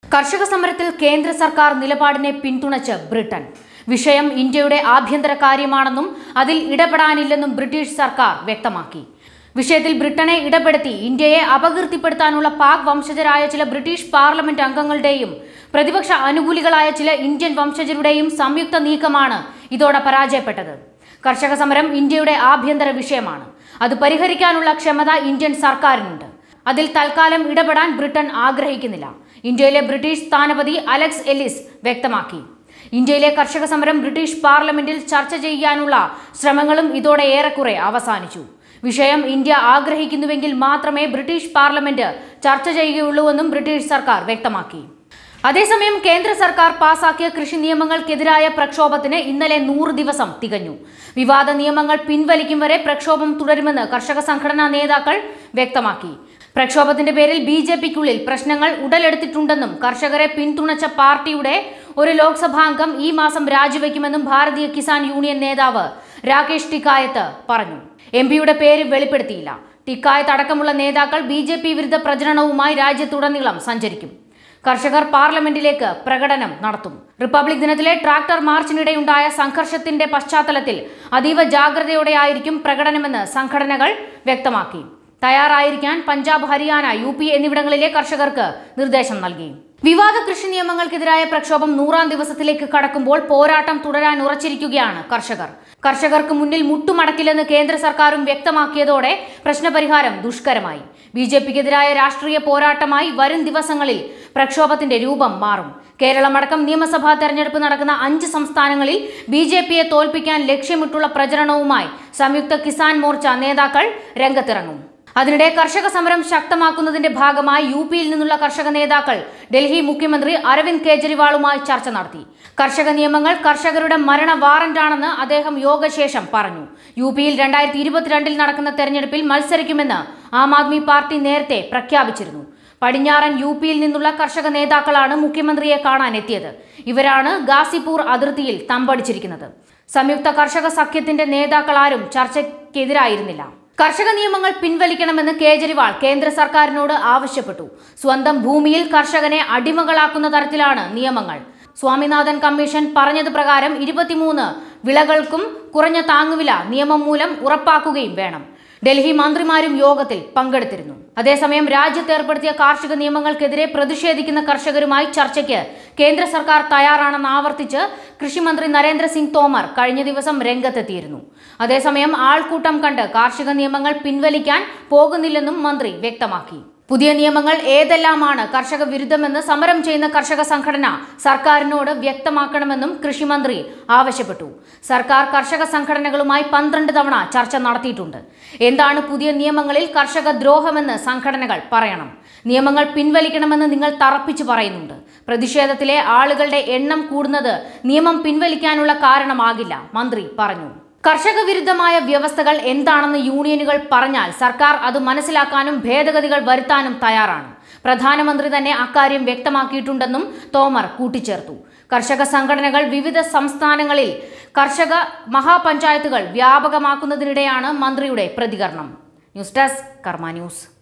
കർഷക സമരത്തിൽ കേന്ദ്ര സർക്കാർ നിലപാടിനെ പിന്തുണച്ച് ബ്രിട്ടൻ. വിഷയം ഇന്ത്യയുടെ ആഭ്യന്തര കാര്യമാണെന്നും അതിൽ ഇടപെടാനില്ലെന്നും ബ്രിട്ടീഷ് സർക്കാർ വ്യക്തമാക്കി. വിഷയത്തിൽ ബ്രിട്ടനെ ഇടപെടുത്തി ഇന്ത്യയെ അപകീർത്തിപ്പെടുത്താനുള്ള പാക് വംശജരായ ചില ബ്രിട്ടീഷ് പാർലമെന്റ് അംഗങ്ങളുടെയും പ്രതിപക്ഷ അനുകൂലികളായ ചില ഇന്ത്യൻ വംശജരുടെയും സംയുക്ത നീക്കമാണ് ഇതോടെ പരാജയപ്പെട്ടത്. കർഷക സമരം ഇന്ത്യയുടെ ആഭ്യന്തര വിഷയമാണ്. അത് പരിഹരിക്കാനുള്ള ക്ഷമത ഇന്ത്യൻ സർക്കാരിനുണ്ട്. അതിൽ തൽക്കാലം ഇടപെടാൻ ബ്രിട്ടൻ ആഗ്രഹിക്കുന്നില്ല. ഇന്ത്യയിലെ ബ്രിട്ടീഷ് സ്ഥാനപതി അലക്സ് എല്ലിസ് വ്യക്തമാക്കി. ഇന്ത്യയിലെ കർഷക സമരം ബ്രിട്ടീഷ് പാർലമെന്റിൽ ചർച്ച ചെയ്യാനുള്ള ശ്രമങ്ങളും ഇതോടെ ഏറെക്കുറെ അവസാനിച്ചു. വിഷയം ഇന്ത്യ ആഗ്രഹിക്കുന്നുവെങ്കിൽ മാത്രമേ ബ്രിട്ടീഷ് പാർലമെന്റ് ചർച്ച ചെയ്യുകയുള്ളൂവെന്നും ബ്രിട്ടീഷ് സർക്കാർ വ്യക്തമാക്കി. അതേസമയം കേന്ദ്ര സർക്കാർ പാസാക്കിയ കൃഷി നിയമങ്ങൾക്കെതിരായ പ്രക്ഷോഭത്തിന് ഇന്നലെ 100 ദിവസം തികഞ്ഞു. വിവാദ നിയമങ്ങൾ പിൻവലിക്കും വരെ പ്രക്ഷോഭം തുടരുമെന്ന് കർഷക സംഘടനാ നേതാക്കൾ വ്യക്തമാക്കി. പ്രക്ഷോഭത്തിന്റെ പേരിൽ BJPക്കുള്ളിൽ പ്രശ്നങ്ങൾ ഉടലെടുത്തിട്ടുണ്ടെന്നും കർഷകരെ പിന്തുണച്ച പാർട്ടിയുടെ ഒരു ലോക്സഭാംഗം ഈ മാസം രാജിവെക്കുമെന്നും ഭാരതീയ കിസാൻ യൂണിയൻ നേതാവ് രാകേഷ് ടിക്കായത്ത് പറഞ്ഞു. MPയുടെ പേര് വെളിപ്പെടുത്തിയില്ല. ടിക്കായത്ത് അടക്കമുള്ള നേതാക്കൾ BJP വിരുദ്ധ പ്രചരണവുമായി രാജ്യത്തുടനീളം സഞ്ചരിക്കും. കർഷകർ പാർലമെന്റിലേക്ക് പ്രകടനം നടത്തും. റിപ്പബ്ലിക് ദിനത്തിലെ ട്രാക്ടർ മാർച്ചിനിടെയുണ്ടായ സംഘർഷത്തിന്റെ പശ്ചാത്തലത്തിൽ അതീവ ജാഗ്രതയോടെയായിരിക്കും പ്രകടനമെന്ന് സംഘടനകൾ വ്യക്തമാക്കി. തയ്യാറായിരിക്കാൻ പഞ്ചാബ്, ഹരിയാന, UP എന്നിവിടങ്ങളിലെ കർഷകർക്ക് നിർദ്ദേശം നൽകി. വിവാദ കൃഷി നിയമങ്ങൾക്കെതിരായ പ്രക്ഷോഭം 100ാം ദിവസത്തിലേക്ക് കടക്കുമ്പോൾ പോരാട്ടം തുടരാൻ ഉറച്ചിരിക്കുകയാണ് കർഷകർ. കർഷകർക്ക് മുന്നിൽ മുട്ടുമടക്കില്ലെന്ന് കേന്ദ്ര സർക്കാരും വ്യക്തമാക്കിയതോടെ പ്രശ്നപരിഹാരം ദുഷ്കരമായി. BJPക്കെതിരായ രാഷ്ട്രീയ പോരാട്ടമായി വരും ദിവസങ്ങളിൽ പ്രക്ഷോഭത്തിന്റെ രൂപം മാറും. കേരളമടക്കം നിയമസഭാ തെരഞ്ഞെടുപ്പ് നടക്കുന്ന 5 സംസ്ഥാനങ്ങളിൽ BJPയെ തോൽപ്പിക്കാൻ ലക്ഷ്യമിട്ടുള്ള പ്രചരണവുമായി സംയുക്ത കിസാൻ മോർച്ച നേതാക്കൾ രംഗത്തിറങ്ങും. അതിനിടെ കർഷക സമരം ശക്തമാക്കുന്നതിന്റെ ഭാഗമായി UPയിൽ നിന്നുള്ള കർഷക നേതാക്കൾ ഡൽഹി മുഖ്യമന്ത്രി അരവിന്ദ് കെജ്രിവാളുമായി ചർച്ച നടത്തി. കർഷക നിയമങ്ങൾ കർഷകരുടെ മരണ വാറന്റാണെന്ന് അദ്ദേഹം യോഗശേഷം പറഞ്ഞു. UPയിൽ 2022 നടക്കുന്ന തെരഞ്ഞെടുപ്പിൽ മത്സരിക്കുമെന്ന് ആം ആദ്മി പാർട്ടി നേരത്തെ പ്രഖ്യാപിച്ചിരുന്നു. പടിഞ്ഞാറൻ UPയിൽ നിന്നുള്ള കർഷക നേതാക്കളാണ് മുഖ്യമന്ത്രിയെ കാണാൻ എത്തിയത്. ഇവരാണ് ഗാസിപൂർ അതിർത്തിയിൽ തമ്പടിച്ചിരിക്കുന്നത്. സംയുക്ത കർഷക സഖ്യത്തിന്റെ നേതാക്കളാരും ചർച്ചയ്ക്കെതിരായിരുന്നില്ല. കർഷക നിയമങ്ങൾ പിൻവലിക്കണമെന്ന് കേജ്രിവാൾ കേന്ദ്ര സർക്കാരിനോട് ആവശ്യപ്പെട്ടു. സ്വന്തം ഭൂമിയിൽ കർഷകനെ അടിമകളാക്കുന്ന തരത്തിലാണ് നിയമങ്ങൾ. സ്വാമിനാഥൻ കമ്മീഷൻ പറഞ്ഞത് പ്രകാരം 23 വിളകൾക്കും കുറഞ്ഞ താങ്ങുവില നിയമം മൂലം ഉറപ്പാക്കുകയും വേണം. ഡൽഹി മന്ത്രിമാരും യോഗത്തിൽ പങ്കെടുത്തിരുന്നു. അതേസമയം രാജ്യത്ത് ഏർപ്പെടുത്തിയ കാർഷിക നിയമങ്ങൾക്കെതിരെ പ്രതിഷേധിക്കുന്ന കർഷകരുമായി ചർച്ചയ്ക്ക് കേന്ദ്ര സർക്കാർ തയ്യാറാണെന്ന് ആവർത്തിച്ച് കൃഷിമന്ത്രി നരേന്ദ്ര സിംഗ് തോമർ കഴിഞ്ഞ ദിവസം രംഗത്തെത്തിയിരുന്നു. അതേസമയം ആൾക്കൂട്ടം കണ്ട് കാർഷിക നിയമങ്ങൾ പിൻവലിക്കാൻ പോകുന്നില്ലെന്നും മന്ത്രി വ്യക്തമാക്കി. പുതിയ നിയമങ്ങൾ ഏതെല്ലാമാണ് കർഷക വിരുദ്ധമെന്ന് സമരം ചെയ്യുന്ന കർഷക സംഘടന സർക്കാരിനോട് വ്യക്തമാക്കണമെന്നും കൃഷിമന്ത്രി ആവശ്യപ്പെട്ടു. സർക്കാർ കർഷക സംഘടനകളുമായി 12 തവണ ചർച്ച നടത്തിയിട്ടുണ്ട്. എന്താണ് പുതിയ നിയമങ്ങളിൽ കർഷക ദ്രോഹമെന്ന് സംഘടനകൾ പറയണം. നിയമങ്ങൾ പിൻവലിക്കണമെന്ന് നിങ്ങൾ തറപ്പിച്ചു പറയുന്നുണ്ട്. പ്രതിഷേധത്തിലെ ആളുകളുടെ എണ്ണം കൂടുന്നത് നിയമം പിൻവലിക്കാനുള്ള കാരണമാകില്ല, മന്ത്രി പറഞ്ഞു. കർഷക വിരുദ്ധമായ വ്യവസ്ഥകൾ എന്താണെന്ന് യൂണിയനുകൾ പറഞ്ഞാൽ സർക്കാർ അത് മനസ്സിലാക്കാനും ഭേദഗതികൾ വരുത്താനും തയ്യാറാണ്. പ്രധാനമന്ത്രി തന്നെ അക്കാര്യം വ്യക്തമാക്കിയിട്ടുണ്ടെന്നും തോമർ കൂട്ടിച്ചേർത്തു. കർഷക സംഘടനകൾ വിവിധ സംസ്ഥാനങ്ങളിൽ കർഷക മഹാപഞ്ചായത്തുകൾ വ്യാപകമാക്കുന്നതിനിടെയാണ് മന്ത്രിയുടെ പ്രതികരണം. News desk Karma news.